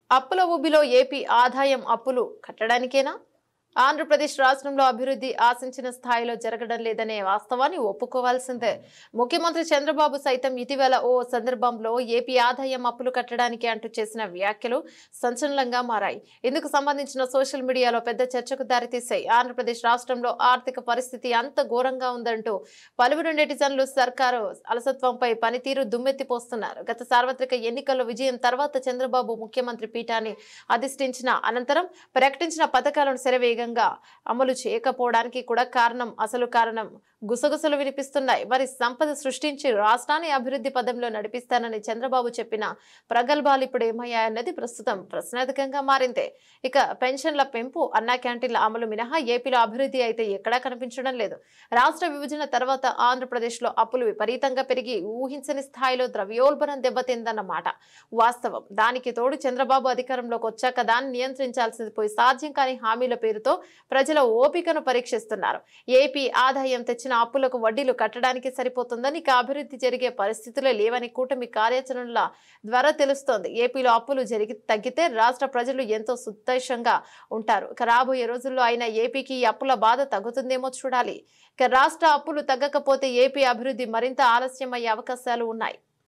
అప్పుల ఊబిలో ఏపీ ఆదాయం అప్పులు కట్టడానికేనా? ఆంధ్రప్రదేశ్ రాష్ట్రంలో అభివృద్ధి ఆశించిన స్థాయిలో జరగడం లేదనే వాస్తవాన్ని ఒప్పుకోవాల్సిందే. ముఖ్యమంత్రి చంద్రబాబు సైతం ఇటీవల ఓ సందర్భంలో ఏపీ ఆదాయం అప్పులు కట్టడానికి అంటూ చేసిన వ్యాఖ్యలు సంచలనంగా మారాయి. ఇందుకు సంబంధించిన సోషల్ మీడియాలో పెద్ద చర్చకు దారితీశాయి. ఆంధ్రప్రదేశ్ రాష్ట్రంలో ఆర్థిక పరిస్థితి అంత ఘోరంగా ఉందంటూ పలువురు నెటిజన్లు సర్కారు అలసత్వంపై పనితీరు దుమ్మెత్తిపోస్తున్నారు. గత సార్వత్రిక ఎన్నికల్లో విజయం తర్వాత చంద్రబాబు ముఖ్యమంత్రి పీఠాన్ని అధిష్ఠించిన అనంతరం ప్రకటించిన పథకాలను శరవేగంగా అమలు చేయకపోవడానికి కూడా అసలు కారణం గుసగుసలు వినిపిస్తున్నాయి. మరి సంపద సృష్టించి రాష్ట్రాన్ని అభివృద్ధి పదంలో నడిపిస్తానని చంద్రబాబు చెప్పిన ప్రగల్భాలు ఇప్పుడు ఏమయ్యాయన్నది ప్రస్తుతం ప్రశ్నార్థకంగా మారింది. ఇక పెన్షన్ల పెంపు, అన్నా క్యాంటీన్ల అమలు మినహా ఏపీలో అభివృద్ధి అయితే ఎక్కడా కనిపించడం లేదు. రాష్ట్ర విభజన తర్వాత ఆంధ్రప్రదేశ్ లో అప్పులు విపరీతంగా పెరిగి ఊహించని స్థాయిలో ద్రవ్యోల్బణం దెబ్బతిందన్నమాట వాస్తవం. దానికి తోడు చంద్రబాబు అధికారంలోకి వచ్చాక దాన్ని నియంత్రించాల్సింది పోయి సాధ్యం కాని హామీల పేరుతో ప్రజల ఓపికను పరీక్షిస్తున్నారు. ఏపీ ఆదాయం తెచ్చిన అప్పులకు వడ్డీలు కట్టడానికి సరిపోతుందని, ఇక అభివృద్ధి జరిగే పరిస్థితులే లేవని కూటమి కార్యాచరణల ద్వారా తెలుస్తోంది. ఏపీలో అప్పులు తగ్గితే రాష్ట్ర ప్రజలు ఎంతో సంతోషంగా ఉంటారు. ఇక రాబోయే రోజుల్లో అయినా ఏపీకి ఈ అప్పుల బాధ తగ్గుతుందేమో చూడాలి. ఇక రాష్ట్ర అప్పులు తగ్గకపోతే ఏపీ అభివృద్ధి మరింత ఆలస్యం అయ్యే అవకాశాలు ఉన్నాయి.